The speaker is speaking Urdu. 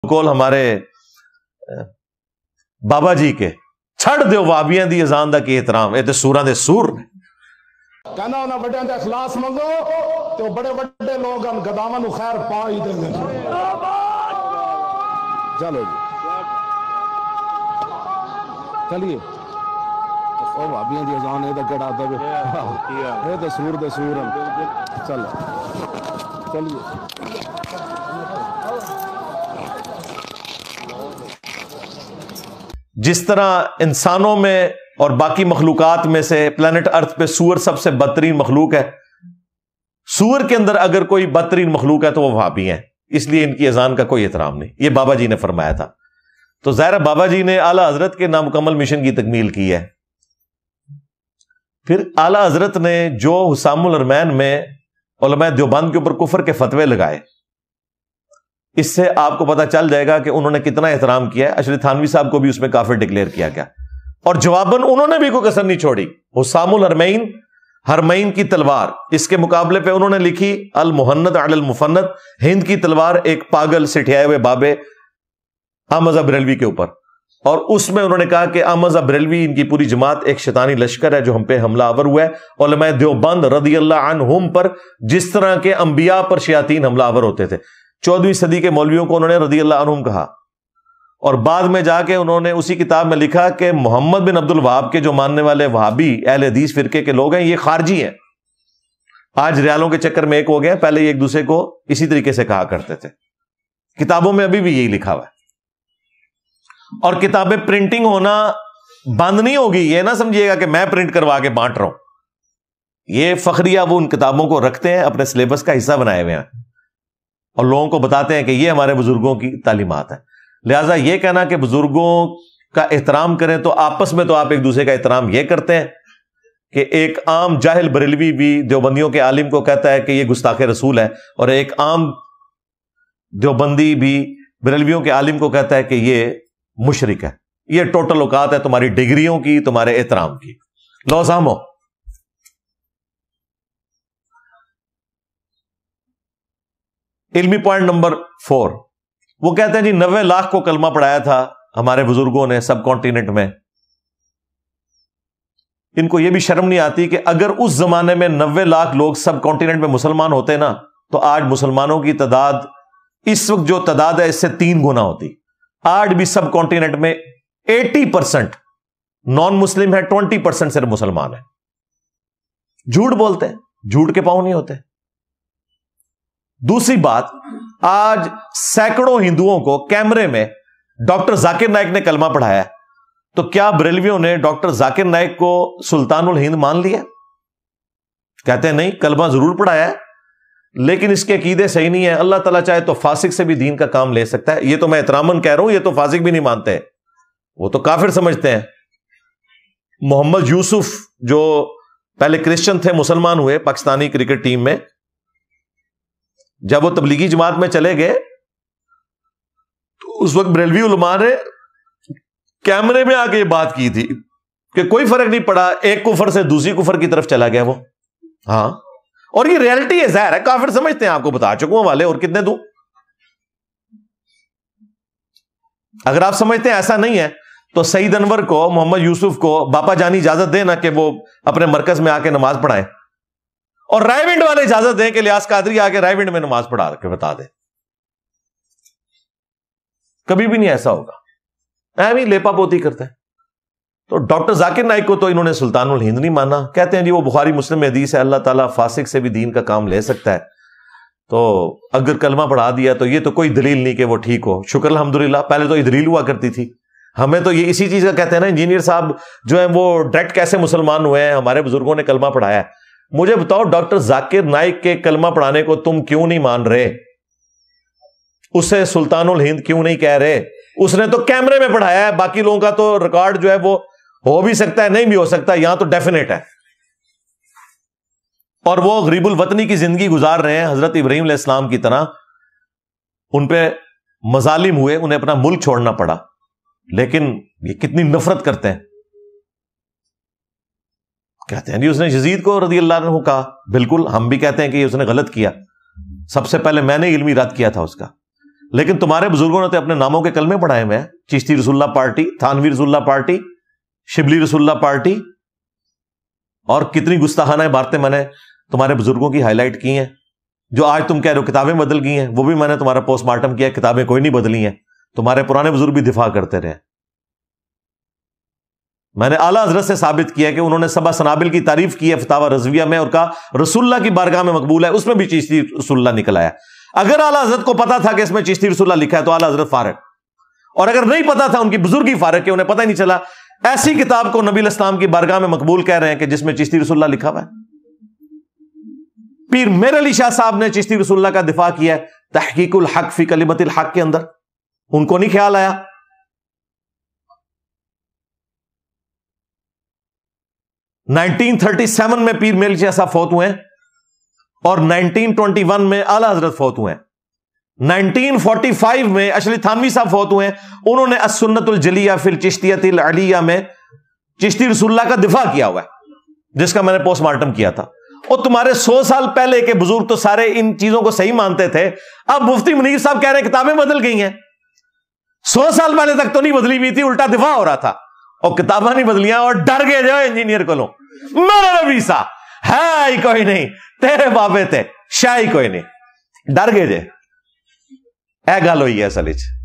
کول ہمارے بابا جی کے چھڑ دیو وابیاں دی اذان دا کی احترام، اے تے سوراں دے سور نے کہنا انہاں بڑیاں تے اخلاص منگو تو بڑے بڑے لوگ ان گداواں نو خیر پا ہی دیں گے۔ چلو جی چلیے او بھابیاں دی اذان اے تے کڑا دے اے تے سور دے سور چلو چلیے۔ جس طرح انسانوں میں اور باقی مخلوقات میں سے پلانٹ ارتھ پہ سور سب سے بدترین مخلوق ہے، سور کے اندر اگر کوئی بدترین مخلوق ہے تو وہ وہابی ہیں، اس لیے ان کی اذان کا کوئی احترام نہیں۔ یہ بابا جی نے فرمایا تھا، تو ظاہر بابا جی نے اعلیٰ حضرت کے نامکمل مشن کی تکمیل کی ہے۔ پھر اعلیٰ حضرت نے جو حسام الحرمین میں علماء دیوبند کے اوپر کفر کے فتوے لگائے، اس سے آپ کو پتہ چل جائے گا کہ انہوں نے کتنا احترام کیا ہے۔ اشرف تھانوی صاحب کو بھی اس میں کافر ڈکلیئر کیا گیا، اور جواباً انہوں نے بھی کوئی کسر نہیں چھوڑی۔ حسام الحرمین، حرمین کی تلوار، اس کے مقابلے پہ انہوں نے لکھی المہند علی المفند، ہند کی تلوار ایک پاگل سٹھیائے ہوئے بابے احمد بریلوی کے اوپر، اور اس میں انہوں نے کہا کہ احمد بریلوی ان کی پوری جماعت ایک شیطانی لشکر ہے جو ہم پہ حملہ آور ہوا ہے، علماء دیوبند رضی اللہ عنہم پر جس طرح کے انبیاء پر شیاطین حملہ آور ہوتے تھے۔ 14ویں صدی کے مولویوں کو انہوں نے رضی اللہ عنہم کہا، اور بعد میں جا کے انہوں نے اسی کتاب میں لکھا کہ محمد بن عبد الوہاب کے جو ماننے والے وہابی اہل حدیث فرقے کے لوگ ہیں یہ خارجی ہیں۔ آج ریالوں کے چکر میں ایک ہو گئے، پہلے یہ ایک دوسرے کو اسی طریقے سے کہا کرتے تھے۔ کتابوں میں ابھی بھی یہی لکھا ہوا ہے، اور کتابیں پرنٹنگ ہونا بند نہیں ہوگی، یہ نہ سمجھیے گا کہ میں پرنٹ کروا کے بانٹ رہا ہوں۔ یہ فخریہ وہ ان کتابوں کو رکھتے ہیں، اپنے سلیبس کا حصہ بنائے ہوئے ہیں، اور لوگوں کو بتاتے ہیں کہ یہ ہمارے بزرگوں کی تعلیمات ہیں۔ لہٰذا یہ کہنا کہ بزرگوں کا احترام کریں، تو آپس میں تو آپ ایک دوسرے کا احترام یہ کرتے ہیں کہ ایک عام جاہل بریلوی بھی دیوبندیوں کے عالم کو کہتا ہے کہ یہ گستاخ رسول ہے، اور ایک عام دیوبندی بھی بریلویوں کے عالم کو کہتا ہے کہ یہ مشرک ہے۔ یہ ٹوٹل اوقات ہے تمہاری ڈگریوں کی، تمہارے احترام کی۔ لو سامو، علمی پوائنٹ نمبر 4، وہ کہتے ہیں جی 90 لاکھ کو کلمہ پڑھایا تھا ہمارے بزرگوں نے سب کانٹیننٹ میں۔ ان کو یہ بھی شرم نہیں آتی کہ اگر اس زمانے میں 90 لاکھ لوگ سب کانٹیننٹ میں مسلمان ہوتے نا، تو آج مسلمانوں کی تعداد اس وقت جو تعداد ہے اس سے 3 گنا ہوتی۔ آج بھی سب کانٹیننٹ میں 80% نان مسلم ہے، 20% صرف مسلمان ہے۔ جھوٹ بولتے ہیں، جھوٹ کے پاؤں نہیں ہوتے۔ دوسری بات، آج سینکڑوں ہندوؤں کو کیمرے میں ڈاکٹر ذاکر نائک نے کلمہ پڑھایا ہے، تو کیا بریلویوں نے ڈاکٹر ذاکر نائک کو سلطان الہند مان لیا؟ کہتے ہیں نہیں، کلمہ ضرور پڑھایا ہے لیکن اس کے عقیدے صحیح نہیں ہے۔ اللہ تعالیٰ چاہے تو فاسق سے بھی دین کا کام لے سکتا ہے۔ یہ تو میں احتراماً کہہ رہا ہوں، یہ تو فاسق بھی نہیں مانتے، وہ تو کافر سمجھتے ہیں۔ محمد یوسف جو پہلے کرسچن تھے، مسلمان ہوئے پاکستانی کرکٹ ٹیم میں، جب وہ تبلیغی جماعت میں چلے گئے تو اس وقت بریلوی علماء نے کیمرے میں آ کے یہ بات کی تھی کہ کوئی فرق نہیں پڑا، ایک کفر سے دوسری کفر کی طرف چلا گیا وہ۔ ہاں، اور یہ ریئلٹی ہے، ظاہر ہے کافر سمجھتے ہیں، آپ کو بتا چکا ہوں والے، اور کتنے دوں۔ اگر آپ سمجھتے ہیں ایسا نہیں ہے تو سعید انور کو، محمد یوسف کو باپا جانی اجازت دیں نا کہ وہ اپنے مرکز میں آ کے نماز پڑھائیں، اور رائے ونڈ والے اجازت دیں کہ لیاس قادری آ کے رائے ونڈ میں نماز پڑھا کے بتا دیں۔ کبھی بھی نہیں ایسا ہوگا، ایویں لیپا پوتی کرتے ہیں۔ تو ڈاکٹر ذاکر نائک کو تو انہوں نے سلطان الہند نہیں مانا، کہتے ہیں جی وہ بخاری مسلم میں حدیث ہے اللہ تعالیٰ فاسق سے بھی دین کا کام لے سکتا ہے، تو اگر کلمہ پڑھا دیا تو یہ تو کوئی دلیل نہیں کہ وہ ٹھیک ہو۔ شکر الحمدللہ، پہلے تو یہ دلیل ہوا کرتی تھی، ہمیں تو یہ اسی چیز کا کہتے ہیں نا، انجینئر صاحب جو ہیں وہ ڈائریکٹ کیسے مسلمان ہوئے ہیں، ہمارے بزرگوں نے کلمہ پڑھایا ہے۔ مجھے بتاؤ ڈاکٹر ذاکر نائک کے کلمہ پڑھانے کو تم کیوں نہیں مان رہے؟ اسے سلطان الہند کیوں نہیں کہہ رہے؟ اس نے تو کیمرے میں پڑھایا ہے، باقی لوگوں کا تو ریکارڈ جو ہے وہ ہو بھی سکتا ہے، نہیں بھی ہو سکتا، یہاں تو ڈیفینیٹ ہے۔ اور وہ غریب الوطنی کی زندگی گزار رہے ہیں حضرت ابراہیم علیہ السلام کی طرح، ان پہ مظالم ہوئے، انہیں اپنا ملک چھوڑنا پڑا، لیکن یہ کتنی نفرت کرتے ہیں۔ کہتے ہیں جی اس نے یزید کو رضی اللہ عنہ کہا، بالکل ہم بھی کہتے ہیں کہ اس نے غلط کیا، سب سے پہلے میں نے علمی رد کیا تھا اس کا، لیکن تمہارے بزرگوں نے تو اپنے ناموں کے کلمے پڑھائے ہوئے ہیں. چشتی رسول اللہ پارٹی, تھانوی رسول اللہ پارٹی, شبلی رسول اللہ پارٹی, اور کتنی گستاخانہ باتیں میں نے تمہارے بزرگوں کی ہائی لائٹ کی ہیں. جو آج تم کہہ رہے ہو کتابیں بدل گئی ہیں, وہ بھی میں نے تمہارا پوسٹ مارٹم کیا, کتابیں کوئی نہیں بدلی ہیں. تمہارے پرانے بزرگ بھی دفاع کرتے رہے. میں نے اعلیٰ حضرت سے ثابت کیا کہ انہوں نے سبع سنابل کی تعریف کی ہے فتاوی رضویہ میں, اور کہا رسول اللہ کی بارگاہ میں مقبول ہے, اس میں بھی چشتی رسول اللہ نکل آیا. اگر اعلیٰ حضرت کو پتا تھا کہ اس میں چشتی رسول اللہ لکھا ہے تو اعلیٰ حضرت فارغ, اور اگر نہیں پتا تھا ان کی بزرگی فارغ کہ انہیں پتہ ہی نہیں چلا. ایسی کتاب کو نبی علیہ السلام کی بارگاہ میں مقبول کہہ رہے ہیں کہ جس میں چشتی رسول اللہ لکھا ہوا ہے. پیر میر علی شاہ صاحب نے چشتی رسول اللہ کا دفاع کیا ہے تحقیق الحق فی کلمت الحق کے اندر. ان کو نہیں خیال آیا. نائنٹین 1937 میں پیر میر علی شاہ صاحب فوت ہوئے ہیں, اور 1921 میں اعلیٰ حضرت فوت ہوئے ہیں. 1945 میں اشرف تھانوی صاحب فوت ہوئے ہیں. انہوں نے السنت الجلیہ فی الچشتیۃ العلیہ میں چشتی رسول اللہ کا دفاع کیا ہوا ہے, جس کا میں نے پوسٹ مارٹم کیا تھا. اور تمہارے 100 سال پہلے کے بزرگ تو سارے ان چیزوں کو صحیح مانتے تھے. اب مفتی منیر صاحب کہہ رہے ہیں کتابیں بدل گئی ہیں. 100 سال پہلے تک تو نہیں بدلی ہوئی تھی, الٹا دفاع ہو رہا تھا, اور کتابیں نہیں بدلیاں, اور ڈر گئے جو انجینئر کو لو میرا نبی سا ہے ہی کوئی نہیں, تیرے بابے تے شاہ ہی کوئی نہیں, ڈر گئے جے. اے گل ہوئی ہے اصل وچ.